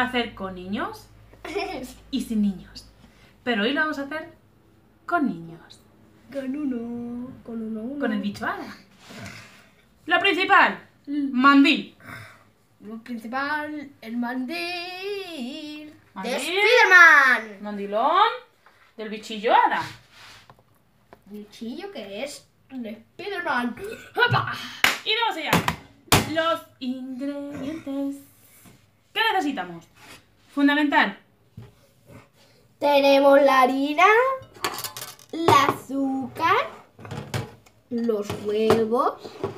a hacer con niños y sin niños. Pero hoy lo vamos a hacer con niños. Con uno. Con el bicho hada. Lo principal, mandil. Lo principal, el mandil. Mandil. De Spiderman. Mandilón del bichillo hada. Bichillo que es de Spiderman. ¡Opa! Y vamos allá. Los ingredientes. ¿Qué necesitamos? Fundamental. Tenemos la harina, el azúcar, los huevos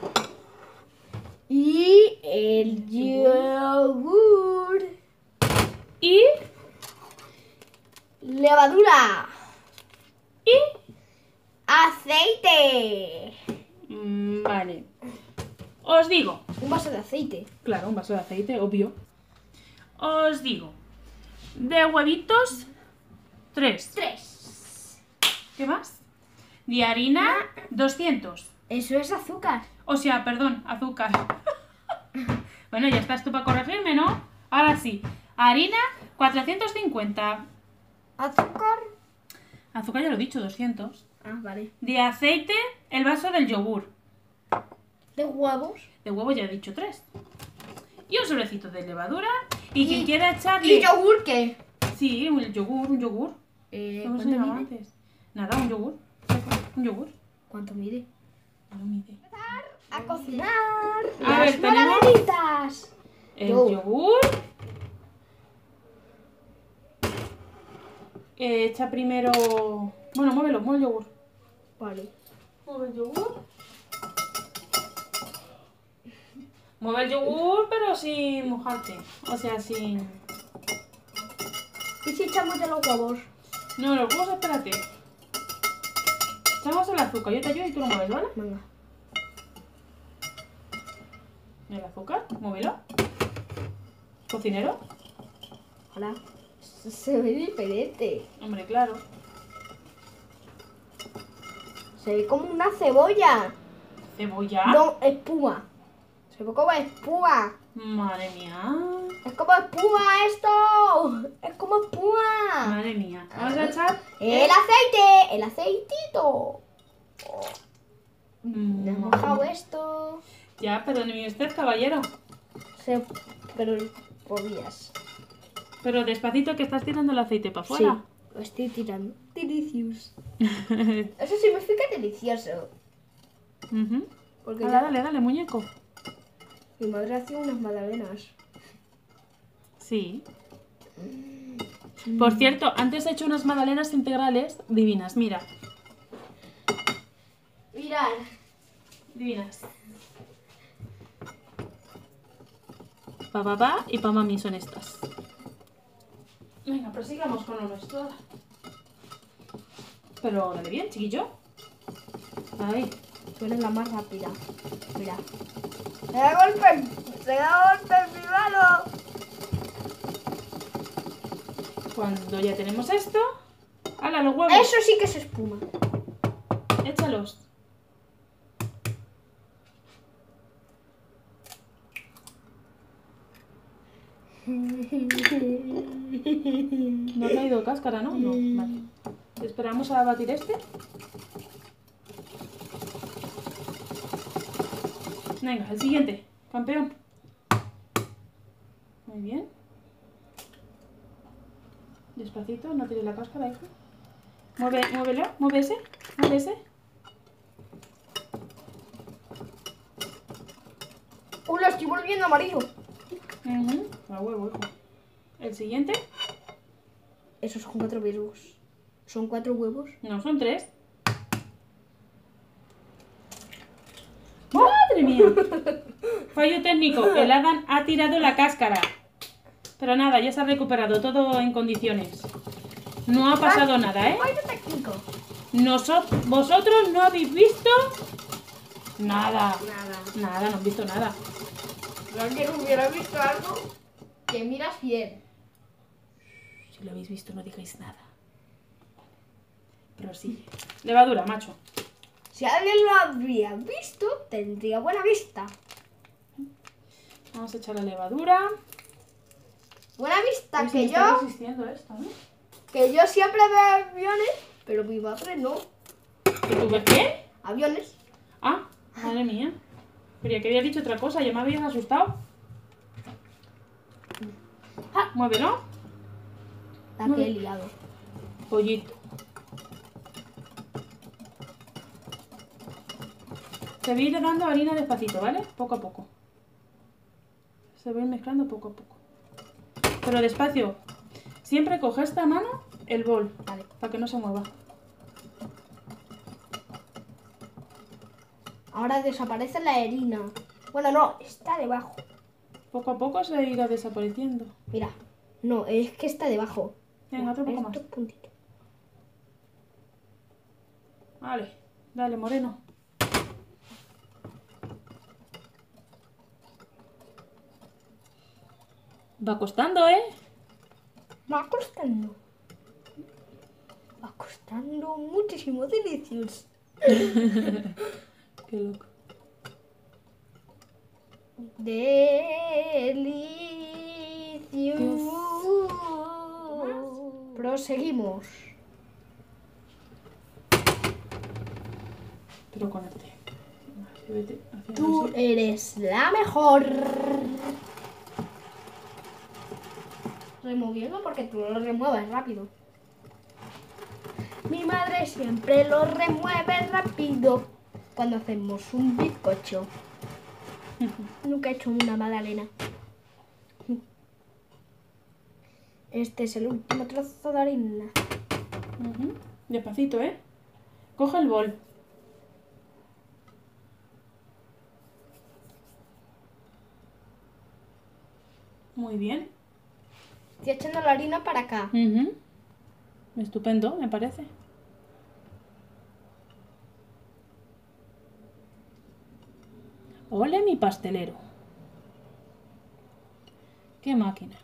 y el yogur Y levadura y aceite. vale. Os digo. Un vaso de aceite. Claro, un vaso de aceite, obvio. Os digo. De huevitos, 3. 3. ¿Qué más? De harina, 200. Eso es azúcar. O sea, perdón, azúcar. Bueno, ya estás tú para corregirme, ¿no? Ahora sí. Harina, 450. Azúcar. Azúcar ya lo he dicho, 200. Ah, vale. De aceite, el vaso del yogur. De huevos. De huevo ya he dicho 3. Y un sobrecito de levadura. Y quien quiera echarle... ¿Y yogur qué? Sí, un yogur, un yogur. ¿Cómo se ¿Cuánto llamaba mide? antes? Nada, un yogur. Un yogur. ¿Cuánto mide? No mide. A cocinar. A ver, tenemos margaritas. el Yogur. yogur. Echa primero... Bueno, mueve el yogur. Vale. Mueve el yogur. Mueve el yogur, pero sin mojarte. O sea, sin... ¿Y si echamos de los huevos? No, los huevos, espérate. Echamos el azúcar. Yo te ayudo y tú lo mueves, ¿vale? Venga. El azúcar, muévelo. Cocinero. Hola. Se ve diferente. Hombre, claro. Se ve como una cebolla. Cebolla. No, espuma. Se ve como espuma. Madre mía. Es como espuma esto. Es como espuma. Madre mía. Vamos a echar... El aceite. El aceitito. Me he Mm, mojado esto. Ya, perdóneme usted, caballero. Pero podías. Pero despacito que estás tirando el aceite para Sí, afuera. lo estoy tirando. Delicious. Eso significa delicioso. Ujú. Porque Dale, ya dale, dale, muñeco. mi madre hacía unas magdalenas. Sí. Por cierto, antes he hecho unas magdalenas integrales divinas, mira. Mirad. Divinas. Pa papá y pa mami son estas. Venga, prosigamos con lo nuestro. Pero dale bien, chiquillo. Ahí. Tú eres la más rápida. Mira. ¡Se da golpe! ¡Se da golpe en mi mano! Cuando ya tenemos esto, ¡hala, los huevos! Eso sí que es espuma. Échalos. No ha caído cáscara, ¿no? No, vale. Esperamos a batir este. Venga, el siguiente. Campeón. Muy bien. Despacito, no tires la cáscara, hijo. Muévelo, mueve ese. Mueve ese. ¡Uy, lo estoy volviendo amarillo! A huevo, hijo. El siguiente. Esos son 4 huevos. ¿Son 4 huevos? No, son 3. ¡Madre mía! Fallo técnico. El Adam ha tirado la cáscara. Pero nada, ya se ha recuperado. Todo en condiciones. No ha pasado nada, ¿eh? Fallo técnico. Vosotros no habéis visto nada. Nada. Nada, no han visto nada. Si alguien hubiera visto algo, que miras bien. Si lo habéis visto, no digáis nada. Pero sí. Levadura, macho. Si alguien lo habría visto, tendría buena vista. Vamos a echar la levadura. Buena vista, Uy, se me que está yo, resistiendo esto, ¿no? que yo siempre veo aviones, pero mi madre no. ¿Que tú ves qué? Aviones. Ah, madre mía. Creía que había dicho otra cosa, ya me habías asustado. ¡Ja! Muévelo. La que he liado. Pollito. Se va a ir dando harina despacito, ¿vale? Poco a poco. Se va a ir mezclando poco a poco. Pero despacio. Siempre coge esta mano el bol, Vale. para que no se mueva. Ahora desaparece la harina. Bueno, no, está debajo. Poco a poco se irá desapareciendo. Mira. No, es que está debajo. Venga, otro poco más. Estos puntitos. Vale, dale, moreno. Va costando, ¿eh? Va costando. Va costando muchísimo, delicious. Qué loco. Delicious. Proseguimos. Pero con este. Vete haciendo Tú así. eres la mejor. Removiendo porque tú lo remueves rápido. Mi madre siempre lo remueve rápido cuando hacemos un bizcocho. Nunca he hecho una magdalena. Este es el último trozo de harina. Ujú. Despacito, ¿eh? Coge el bol. Muy bien. Estoy echando la harina para acá. Ujú. Estupendo, me parece. Ole mi pastelero. Qué máquina.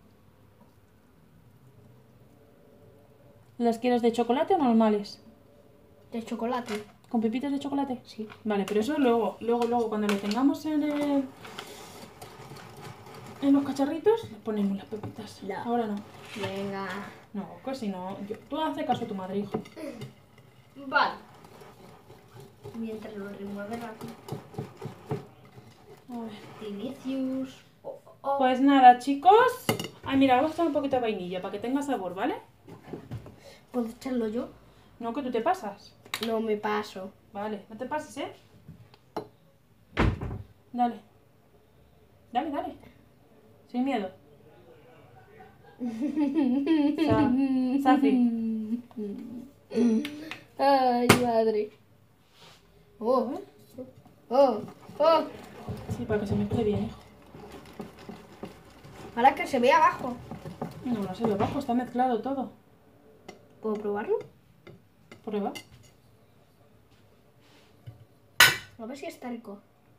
¿Las quieres de chocolate o normales? De chocolate. ¿Con pepitas de chocolate? Sí. Vale, pero eso luego, cuando lo tengamos en los cacharritos, le ponemos las pepitas. No. Ahora no. Venga. No, que si no, tú haces caso a tu madre, hijo. Vale. Mientras lo remueve rápido. A ver. Delicious. Oh, oh. Pues nada, chicos. Ay, mira, vamos a echar un poquito de vainilla para que tenga sabor, ¿vale? ¿Puedo echarlo yo? No, que tú te pasas. No me paso. Vale, no te pases, ¿eh? Dale. Dale, dale. Sin miedo. Safi. Ay, madre. Oh, oh, oh. Sí, para que se mezcle bien, hijo. Ahora que se ve abajo. No, no se ve abajo, está mezclado todo. ¿Puedo probarlo? Prueba. A ver si está rico.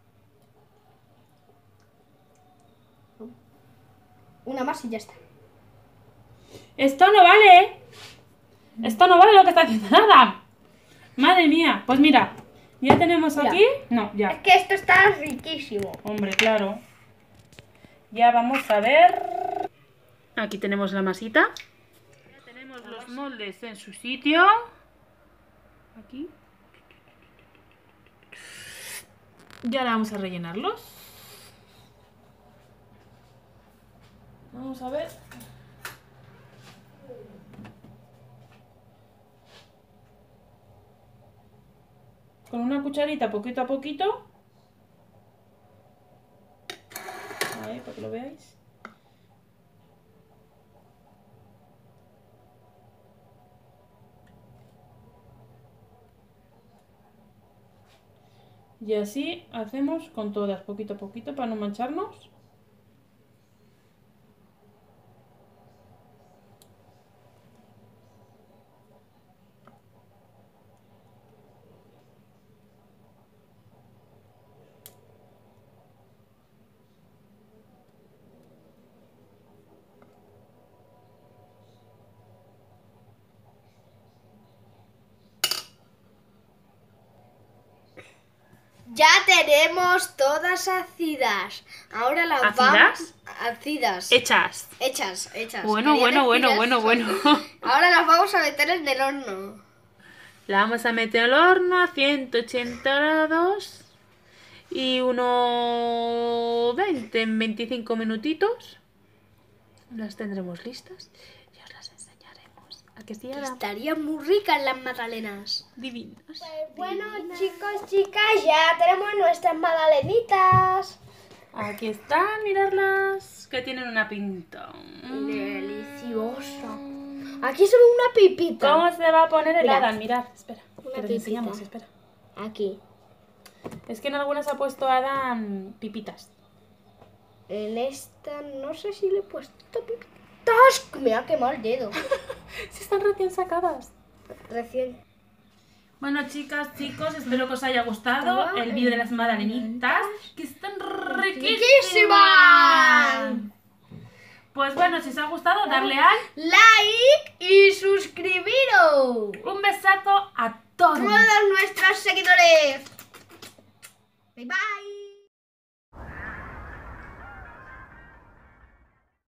Una más y ya está. Esto no vale. Esto no vale lo que está haciendo nada. Madre mía. Pues mira, ya tenemos Mira. aquí. No, ya. Es que esto está riquísimo. Hombre, claro. Ya vamos a ver. Aquí tenemos la masita. Ya tenemos los moldes en su sitio. Aquí. Y ahora vamos a rellenarlos. Vamos a ver. Con una cucharita, poquito a poquito. Ahí, para que lo veáis. Y así hacemos con todas, poquito a poquito, para no mancharnos. Ya tenemos todas ácidas. Ahora las ¿Ácidas? Hacidas. Hechas. Hechas. Bueno. Ahora las vamos a meter en el horno. La vamos a meter al horno a 180 grados y unos 25 minutitos. Las tendremos listas y os las enseñaremos. ¿A que sí, Ada? Estarían muy ricas las magdalenas. Divinas. Pues bueno, chicos, chicas, ya tenemos nuestras magdalenitas. Aquí están, mirarlas, que tienen una pinta. Deliciosa. Aquí se ve una pipita. ¿Cómo se va a poner el Mira. Adam? Mirad, espera. Una Que te pipita. enseñamos, espera. Aquí. Es que en algunas ha puesto Adam pipitas. En esta no sé si le he puesto pipitas. Me ha quemado el dedo. Si están recién sacadas. Recién. Bueno, chicas, chicos, espero que os haya gustado el vídeo de las magdalenitas, que están riquísimas. Pues bueno, si os ha gustado, darle al Like y suscribiros. un besazo a todos. Todos nuestros seguidores. Bye bye.